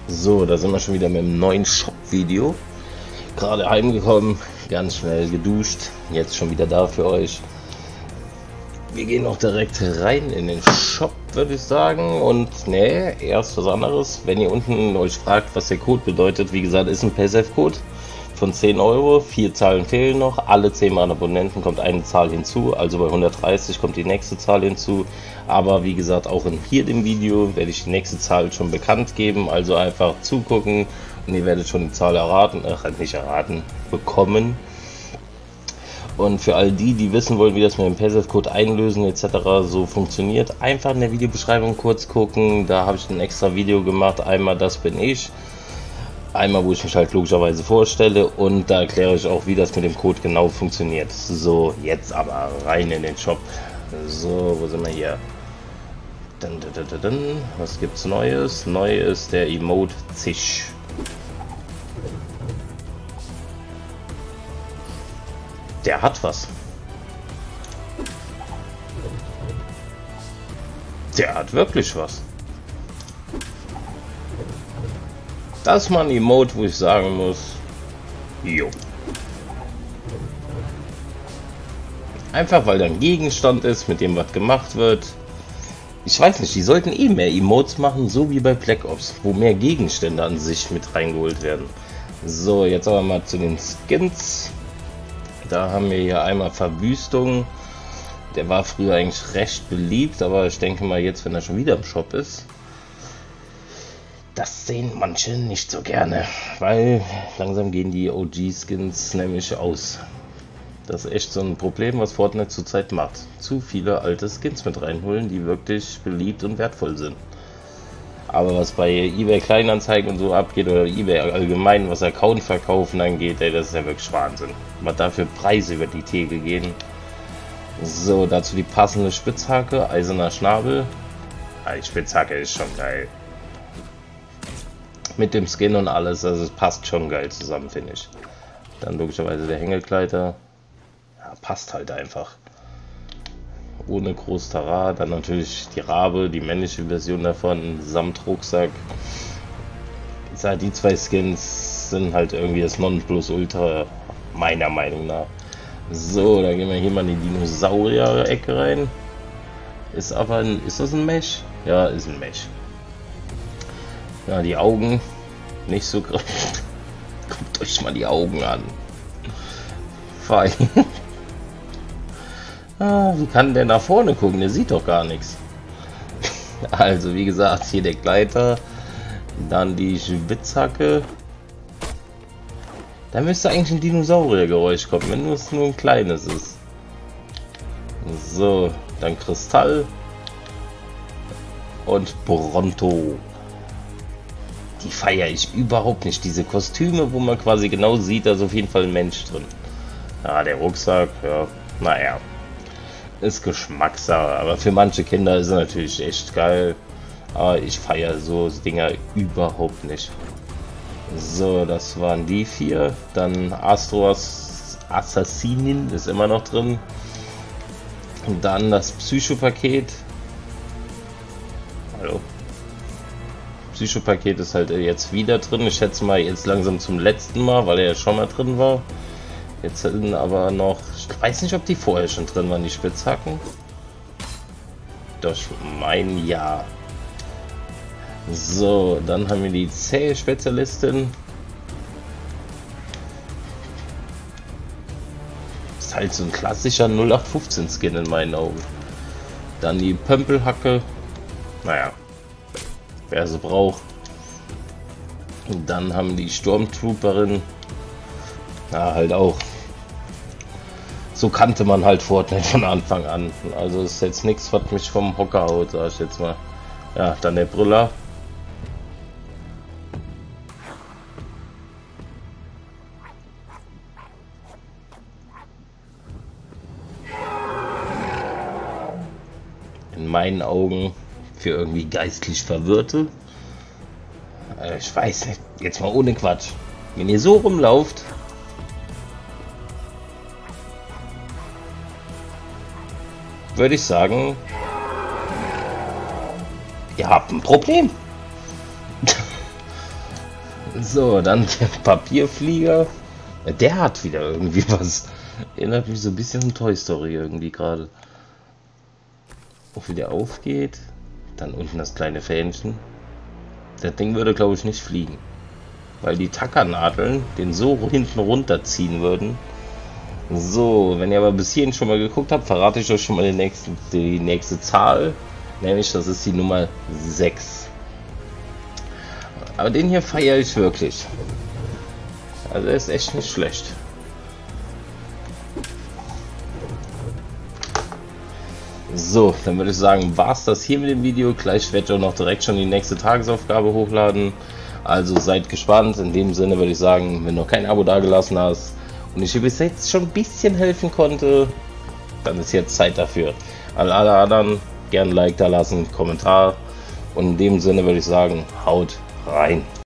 So, da sind wir schon wieder mit einem neuen Shop-Video. Gerade heimgekommen, ganz schnell geduscht, jetzt schon wieder da für euch. Wir gehen auch direkt rein in den Shop, würde ich sagen. Und ne, erst was anderes. Wenn ihr unten euch fragt, was der Code bedeutet, wie gesagt, ist ein PaySafe-Code von 10 Euro. 4 Zahlen fehlen noch. Alle 10 Mal Abonnenten kommt eine Zahl hinzu. Also bei 130 kommt die nächste Zahl hinzu. Aber wie gesagt, auch in hier dem Video werde ich die nächste Zahl schon bekannt geben. Also einfach zugucken und ihr werdet schon die Zahl erraten, nicht erraten, bekommen. Und für all die, die wissen wollen, wie das mit dem PaySafe-Code einlösen etc. so funktioniert, einfach in der Videobeschreibung kurz gucken. Da habe ich ein extra Video gemacht. Einmal das bin ich, einmal wo ich mich halt logischerweise vorstelle und da erkläre ich auch, wie das mit dem Code genau funktioniert. So, jetzt aber rein in den Shop. So, wo sind wir hier? Was gibt's Neues? Neu ist der Emote Zisch. Der hat was. Der hat wirklich was. Das ist mal ein Emote, wo ich sagen muss, jo. Einfach weil da ein Gegenstand ist, mit dem was gemacht wird. Ich weiß nicht, die sollten eh mehr Emotes machen, so wie bei Black Ops, wo mehr Gegenstände an sich mit reingeholt werden. So, jetzt aber mal zu den Skins. Da haben wir hier einmal Verwüstung. Der war früher eigentlich recht beliebt, aber ich denke mal jetzt, wenn er schon wieder im Shop ist, das sehen manche nicht so gerne, weil langsam gehen die OG-Skins nämlich aus. Das ist echt so ein Problem, was Fortnite zurzeit macht. Zu viele alte Skins mit reinholen, die wirklich beliebt und wertvoll sind. Aber was bei eBay Kleinanzeigen und so abgeht oder eBay allgemein, was Account-Verkaufen angeht, ey, das ist ja wirklich Wahnsinn. Was da für Preise über die Theke gehen. So, dazu die passende Spitzhacke, eiserner Schnabel. Die Spitzhacke ist schon geil. Mit dem Skin und alles, also es passt schon geil zusammen, finde ich. Dann logischerweise der Hängekleider. Ja, passt halt einfach. Ohne groß Tara, dann natürlich die Rabe, die männliche Version davon, samt Rucksack. Die zwei Skins sind halt irgendwie das Nonplusultra, meiner Meinung nach. So, da gehen wir hier mal in die Dinosaurier-Ecke rein. Ist das ein Mesh? Ja, ist ein Mesh. Ja, die Augen nicht so groß. Guckt euch mal die Augen an. Fein. Wie kann der nach vorne gucken? Der sieht doch gar nichts. Also wie gesagt, hier der Gleiter, dann die Spitzhacke. Da müsste eigentlich ein Dinosauriergeräusch kommen, wenn es nur ein kleines ist. So, dann Kristall und Bronto. Die feiere ich überhaupt nicht. Diese Kostüme, wo man quasi genau sieht, da ist auf jeden Fall ein Mensch drin. Ja, der Rucksack, ja, naja. Ist Geschmackssache, aber für manche Kinder ist er natürlich echt geil. Aber ich feiere so Dinger überhaupt nicht. So, das waren die 4. Dann Astros Assassinin ist immer noch drin. Und dann das Psycho-Paket. Hallo. Psycho-Paket ist halt jetzt wieder drin. Ich schätze mal jetzt langsam zum letzten Mal, weil er ja schon mal drin war. Jetzt sind aber noch, ich weiß nicht, ob die vorher schon drin waren, die Spitzhacken. Doch, mein ja. So, dann haben wir die Zäh-Spezialistin. Ist halt so ein klassischer 0815 Skin in meinen Augen. Dann die Pömpelhacke. Naja, wer sie braucht. Und dann haben die Stormtrooperin. Ja, halt auch. So kannte man halt Fortnite von Anfang an. Also ist jetzt nichts, was mich vom Hocker haut, sag ich jetzt mal. Ja, dann der Brüller. In meinen Augen für irgendwie geistlich Verwirrte. Ich weiß nicht, jetzt mal ohne Quatsch. Wenn ihr so rumlauft, würde ich sagen, ihr habt ein Problem. So, dann der Papierflieger. Der hat wieder irgendwie was. Erinnert mich so ein bisschen an Toy Story irgendwie gerade. Auch wie der aufgeht. Dann unten das kleine Fähnchen. Das Ding würde, glaube ich, nicht fliegen. Weil die Tackernadeln den so hinten runterziehen würden. So, wenn ihr aber bis hierhin schon mal geguckt habt, verrate ich euch schon mal die nächste Zahl. Nämlich, das ist die Nummer 6. Aber den hier feiere ich wirklich. Also er ist echt nicht schlecht. So, dann würde ich sagen, war es das hier mit dem Video. Gleich werde ich auch noch direkt schon die nächste Tagesaufgabe hochladen. Also seid gespannt. In dem Sinne würde ich sagen, wenn du noch kein Abo dagelassen hast und ich dir bis jetzt schon ein bisschen helfen konnte, dann ist jetzt Zeit dafür. An alle anderen gerne ein Like da lassen, Kommentar. Und in dem Sinne würde ich sagen, haut rein.